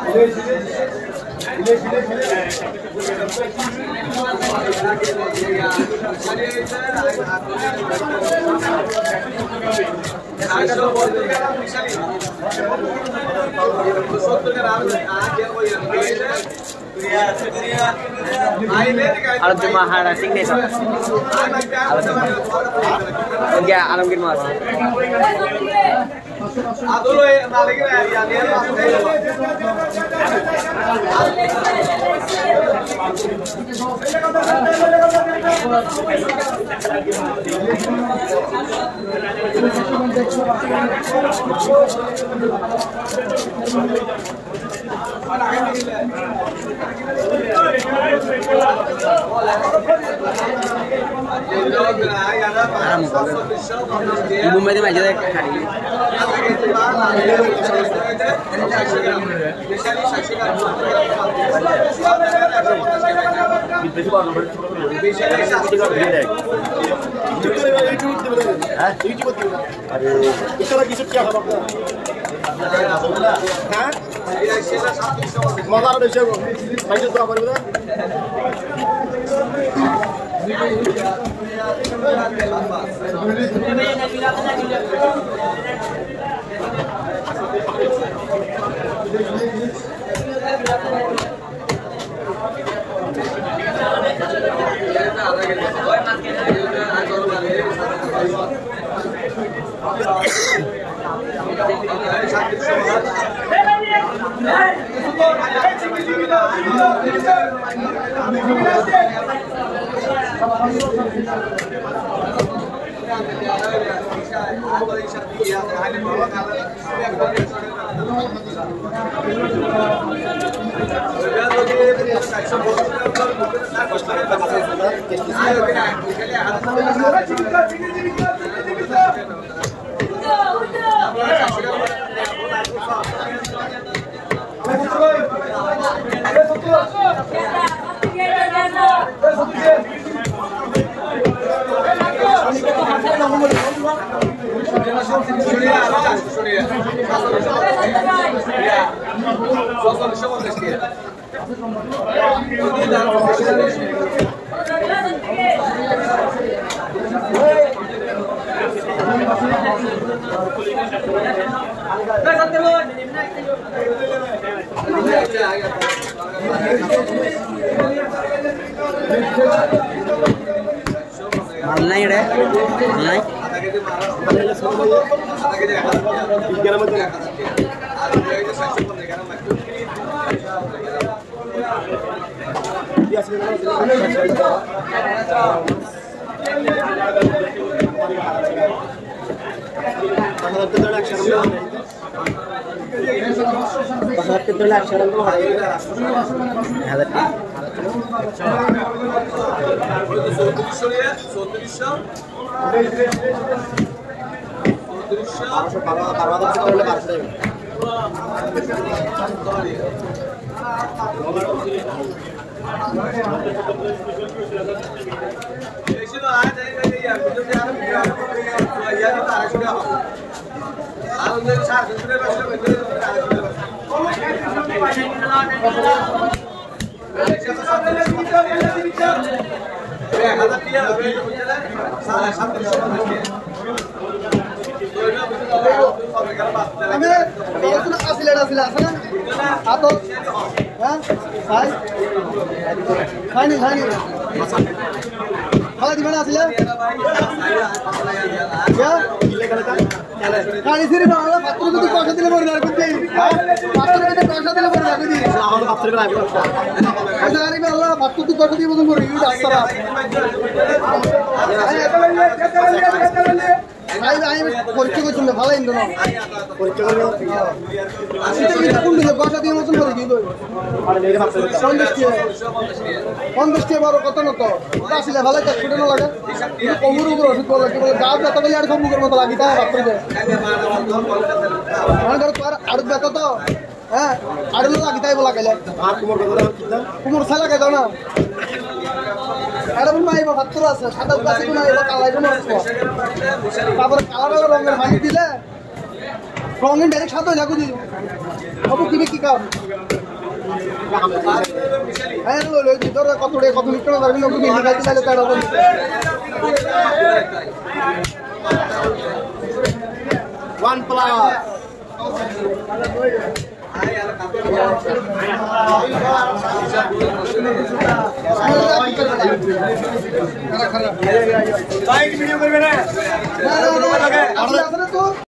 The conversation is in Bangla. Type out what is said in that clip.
Mahara signature. Ya, Alamgir Mas. Adulo nalagi na yan. Ibu mati aja deh kali. Online deh, online. Kalau di mana hasilnya? Ya? Kali sini malah faktur itu kosnya tidak boleh dilakukan. Faktur itu kosnya tidak boleh dilakukan. Selamat faktur itu. Ada hari malah faktur itu kosnya tidak boleh dilakukan. Ayo পরীক্ষা করছিল ভালো ইন্দো না পরীক্ষা করবে আসলে কি কোন দিকে ভাষা দিয়ে মতন করে দিল সন্দেশ বড় কত না তো আসলে ভালো কাজ ছুটে না লাগে কোমর উপর ওষুধ বলে কি বলে গাছ ব্যথা বলে আর সম্মুখের মতো লাগি তাই বাপরে মানে ধর তোর আর ব্যথা তো হ্যাঁ আর লাগি তাই বলা গেলে আর কোমর ছালা কে দাও না এরকম নাই বা ফাত্তর আছে সাদা গাছে কোনো নাই বা কালাই কোনো আছে তারপরে কালার রঙের পানি দিলে রঙিন ডাইরেক্ট সাথে যাকো দি বাবু কি কাম হ্যাঁ লো দি তোর কত মিটার দাঁড়াবি লোক কি গাইতে চাইলে তাড়া বলি ওয়ান প্লাস ভিডিও করবে না